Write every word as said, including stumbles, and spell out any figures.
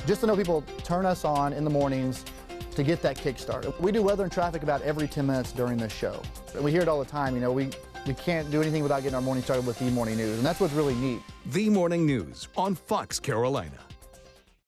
just to know people turn us on in the mornings to get that kickstart. We do weather and traffic about every ten minutes during this show. We hear it all the time, you know, we, we can't do anything without getting our morning started with the morning news, and that's what's really neat. The Morning News on Fox Carolina.